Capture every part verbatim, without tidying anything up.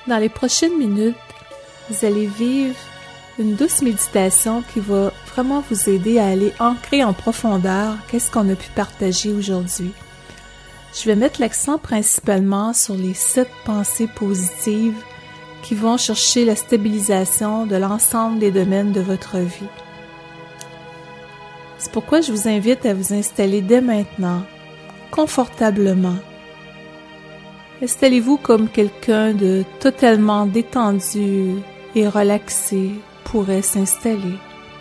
Dans les prochaines minutes, vous allez vivre une douce méditation qui va vraiment vous aider à aller ancrer en profondeur qu'est-ce qu'on a pu partager aujourd'hui. Je vais mettre l'accent principalement sur les sept pensées positives qui vont chercher la stabilisation de l'ensemble des domaines de votre vie. C'est pourquoi je vous invite à vous installer dès maintenant, confortablement. Installez-vous comme quelqu'un de totalement détendu et relaxé pourrait s'installer.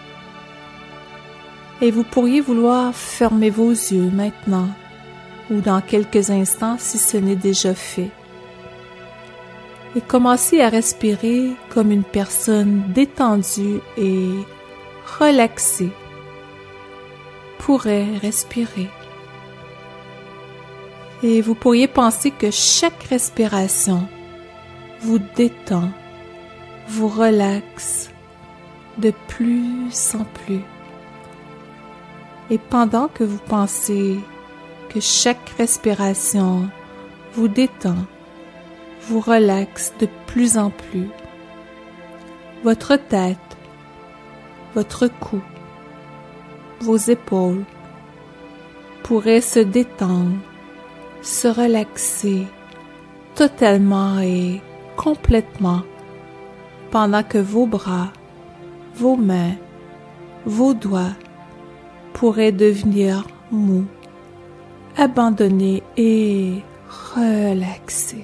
Et vous pourriez vouloir fermer vos yeux maintenant ou dans quelques instants si ce n'est déjà fait. Et commencez à respirer comme une personne détendue et relaxée pourrait respirer. Et vous pourriez penser que chaque respiration vous détend, vous relaxe de plus en plus. Et pendant que vous pensez que chaque respiration vous détend, vous relaxe de plus en plus, votre tête, votre cou, vos épaules pourraient se détendre, se relaxer totalement et complètement pendant que vos bras, vos mains, vos doigts pourraient devenir mous, abandonnés et relaxés.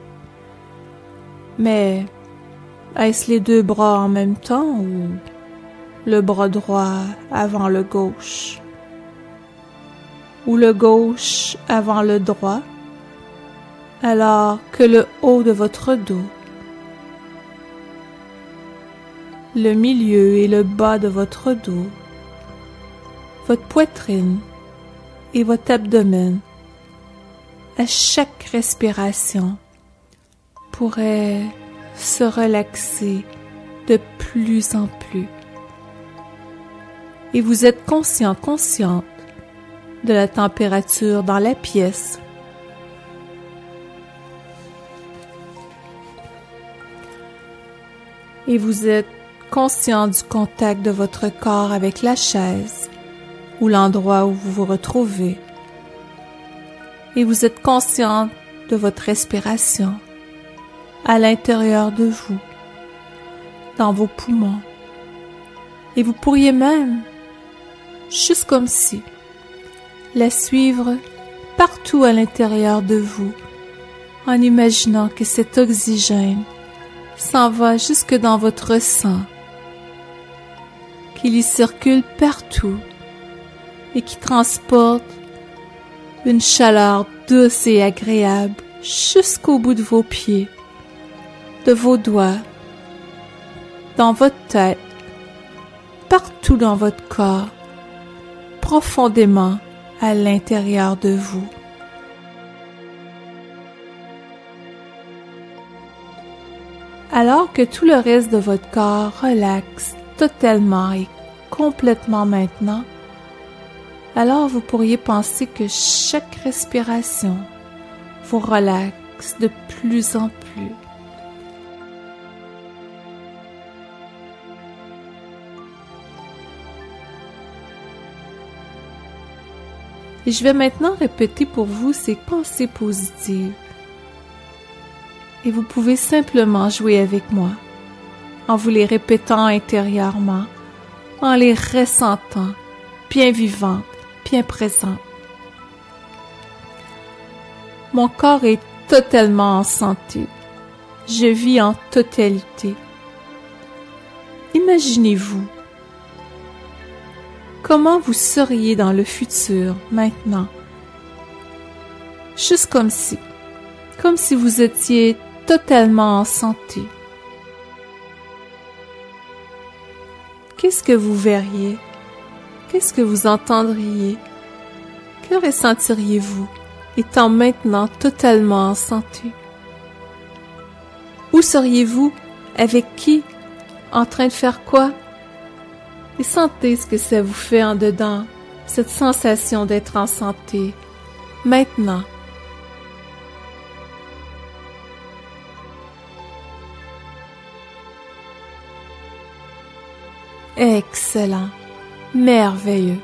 Mais est-ce les deux bras en même temps ou le bras droit avant le gauche? Ou le gauche avant le droit, alors que le haut de votre dos, le milieu et le bas de votre dos, votre poitrine et votre abdomen, à chaque respiration, pourraient se relaxer de plus en plus. Et vous êtes conscient, consciente de la température dans la pièce. Et vous êtes conscient du contact de votre corps avec la chaise ou l'endroit où vous vous retrouvez. Et vous êtes conscient de votre respiration à l'intérieur de vous, dans vos poumons. Et vous pourriez même, juste comme si, la suivre partout à l'intérieur de vous, en imaginant que cet oxygène s'en va jusque dans votre sang, qu'il y circule partout et qui transporte une chaleur douce et agréable jusqu'au bout de vos pieds, de vos doigts, dans votre tête, partout dans votre corps, profondément à l'intérieur de vous. Alors que tout le reste de votre corps relaxe totalement et complètement maintenant, alors vous pourriez penser que chaque respiration vous relaxe de plus en plus. Et je vais maintenant répéter pour vous ces pensées positives. Et vous pouvez simplement jouer avec moi, en vous les répétant intérieurement, en les ressentant, bien vivantes, bien présentes. Mon corps est totalement en santé. Je vis en totalité. Imaginez-vous comment vous seriez dans le futur, maintenant. Juste comme si, comme si vous étiez totalement en santé. Qu'est-ce que vous verriez? Qu'est-ce que vous entendriez? Que ressentiriez-vous étant maintenant totalement en santé? Où seriez-vous? Avec qui? En train de faire quoi? Et sentez ce que ça vous fait en dedans, cette sensation d'être en santé, maintenant. Excellent. Merveilleux.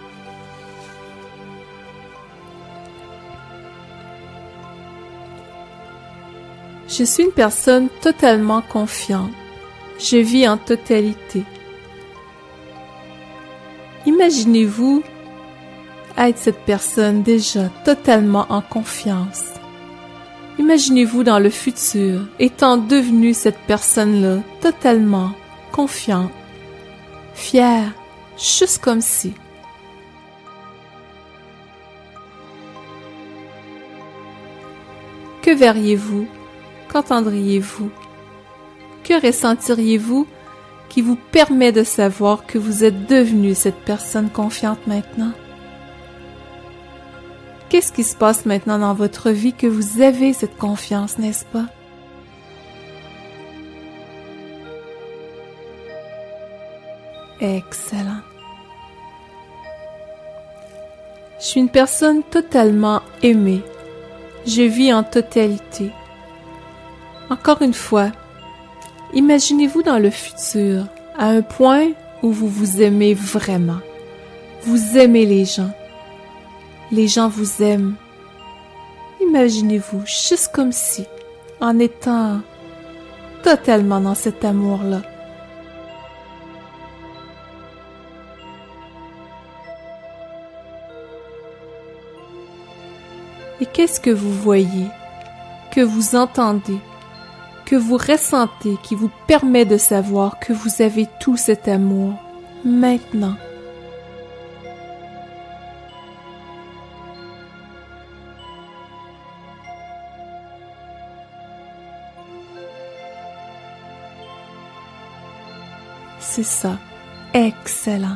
Je suis une personne totalement confiante. Je vis en totalité. Imaginez-vous être cette personne déjà totalement en confiance. Imaginez-vous dans le futur étant devenue cette personne-là totalement confiante, fière, juste comme si. Que verriez-vous? Qu'entendriez-vous? Que ressentiriez-vous qui vous permet de savoir que vous êtes devenue cette personne confiante maintenant? Qu'est-ce qui se passe maintenant dans votre vie que vous avez cette confiance, n'est-ce pas? Excellent. Je suis une personne totalement aimée. Je vis en totalité. Encore une fois, imaginez-vous dans le futur, à un point où vous vous aimez vraiment. Vous aimez les gens. Les gens vous aiment. Imaginez-vous juste comme si, en étant totalement dans cet amour-là. Et qu'est-ce que vous voyez, que vous entendez, que vous ressentez qui vous permet de savoir que vous avez tout cet amour maintenant? C'est ça. Excellent.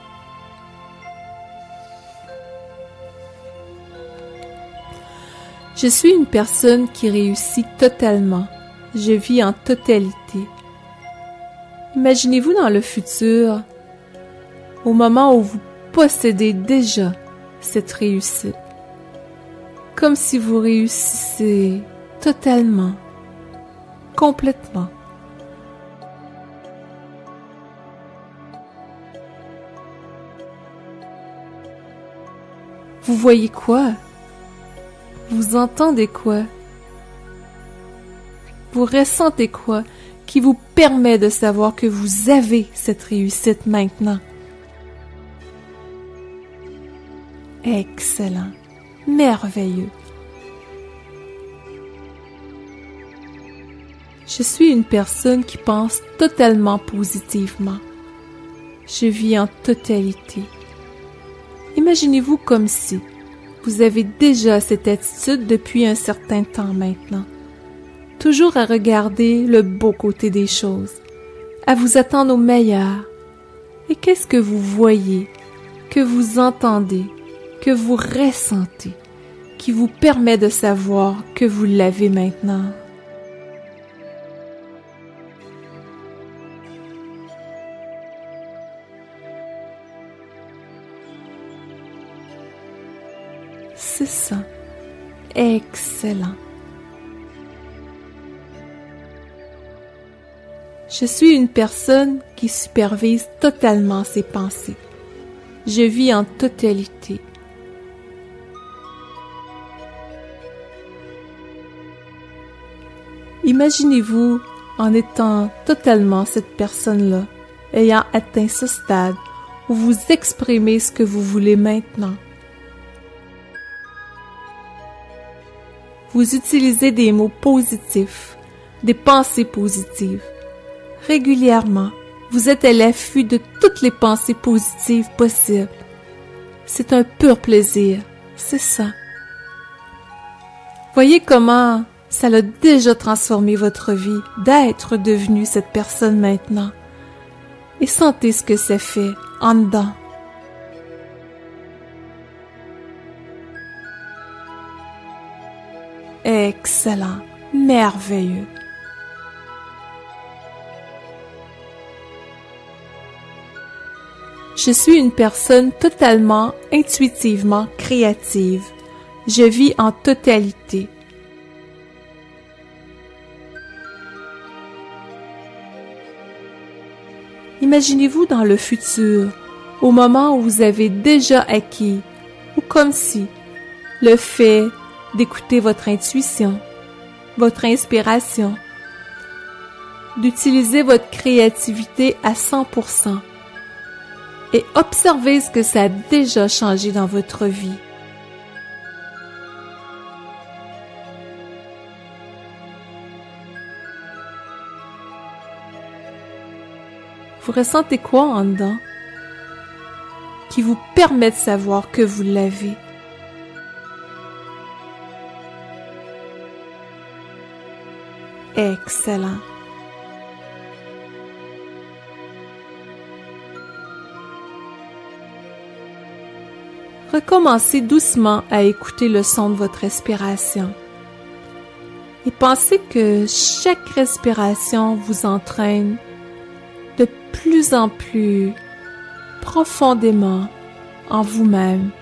Je suis une personne qui réussit totalement. Je vis en totalité. Imaginez-vous dans le futur, au moment où vous possédez déjà cette réussite, comme si vous réussissez totalement, complètement. Vous voyez quoi? Vous entendez quoi? Vous ressentez quoi qui vous permet de savoir que vous avez cette réussite maintenant? Excellent. Merveilleux. Je suis une personne qui pense totalement positivement. Je vis en totalité. Imaginez-vous comme si vous avez déjà cette attitude depuis un certain temps maintenant. Toujours à regarder le beau côté des choses, à vous attendre au meilleur. Et qu'est-ce que vous voyez, que vous entendez, que vous ressentez, qui vous permet de savoir que vous l'avez maintenant? C'est ça. Excellent. Je suis une personne qui supervise totalement ses pensées. Je vis en totalité. Imaginez-vous en étant totalement cette personne-là, ayant atteint ce stade où vous exprimez ce que vous voulez maintenant. Vous utilisez des mots positifs, des pensées positives. Régulièrement, vous êtes à l'affût de toutes les pensées positives possibles. C'est un pur plaisir, c'est ça. Voyez comment ça a déjà transformé votre vie d'être devenu cette personne maintenant. Et sentez ce que ça fait en dedans. Excellent, merveilleux. Je suis une personne totalement intuitivement créative. Je vis en totalité. Imaginez-vous dans le futur, au moment où vous avez déjà acquis, ou comme si, le fait d'écouter votre intuition, votre inspiration, d'utiliser votre créativité à cent pour cent et observez ce que ça a déjà changé dans votre vie. Vous ressentez quoi en dedans qui vous permet de savoir que vous l'avez? Excellent. Recommencez doucement à écouter le son de votre respiration et pensez que chaque respiration vous entraîne de plus en plus profondément en vous-même.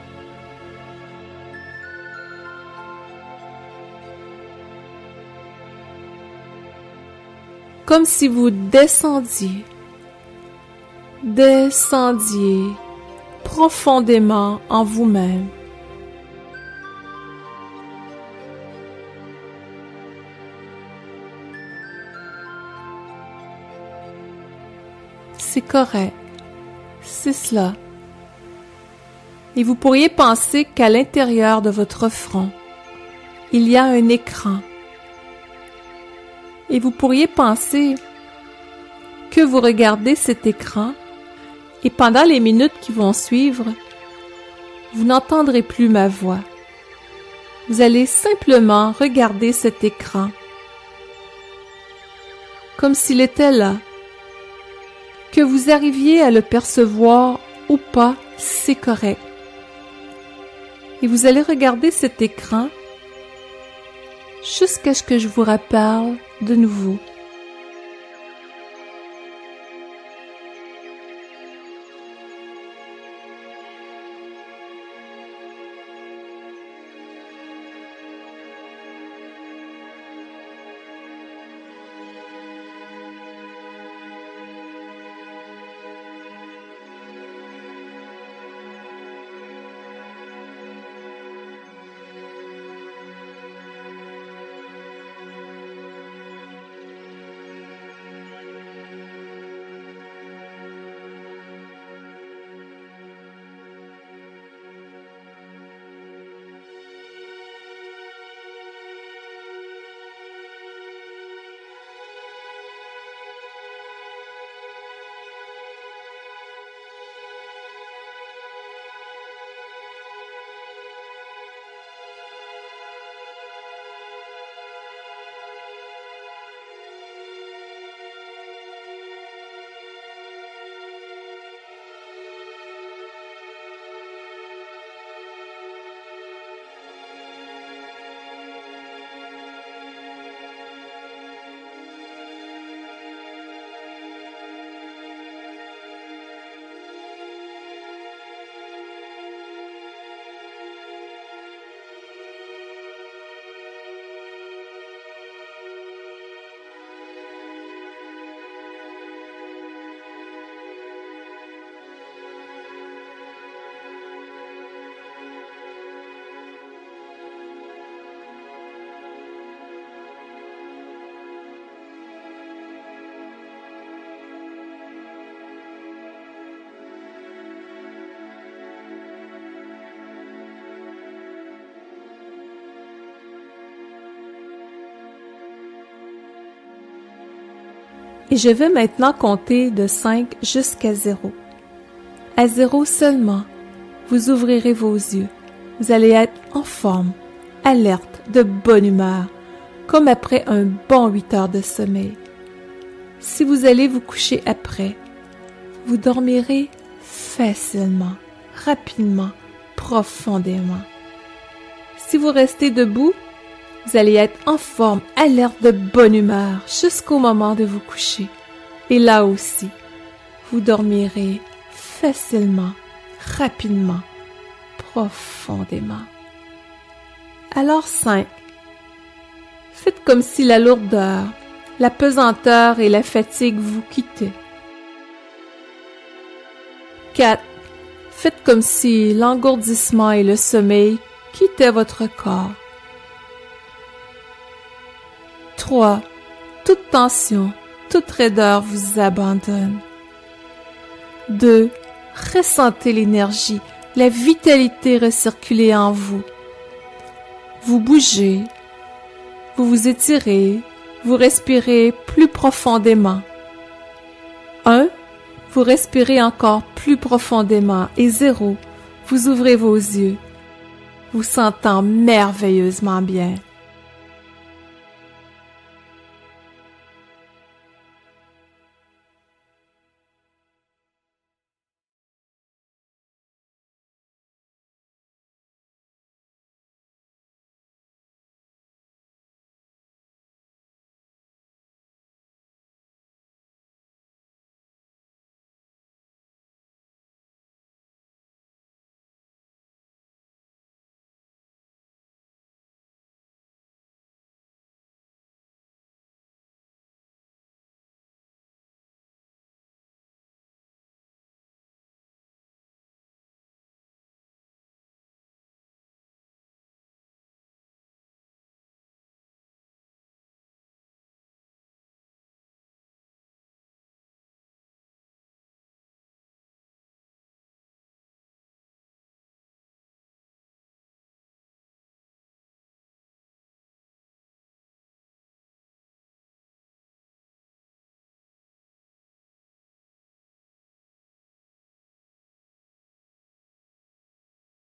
Comme si vous descendiez, descendiez profondément en vous-même. C'est correct, c'est cela. Et vous pourriez penser qu'à l'intérieur de votre front, il y a un écran. Et vous pourriez penser que vous regardez cet écran et pendant les minutes qui vont suivre, vous n'entendrez plus ma voix. Vous allez simplement regarder cet écran comme s'il était là. Que vous arriviez à le percevoir ou pas, c'est correct. Et vous allez regarder cet écran jusqu'à ce que je vous reparle de nouveau. Et je vais maintenant compter de cinq jusqu'à zéro. À zéro seulement, vous ouvrirez vos yeux. Vous allez être en forme, alerte, de bonne humeur, comme après un bon huit heures de sommeil. Si vous allez vous coucher après, vous dormirez facilement, rapidement, profondément. Si vous restez debout, vous allez être en forme, alerte, de bonne humeur jusqu'au moment de vous coucher. Et là aussi, vous dormirez facilement, rapidement, profondément. Alors cinq. Faites comme si la lourdeur, la pesanteur et la fatigue vous quittaient. quatre. Faites comme si l'engourdissement et le sommeil quittaient votre corps. trois. Toute tension, toute raideur vous abandonne. deux. Ressentez l'énergie, la vitalité recirculer en vous. Vous bougez, vous vous étirez, vous respirez plus profondément. un. Vous respirez encore plus profondément. Et zéro. Vous ouvrez vos yeux, vous sentant merveilleusement bien.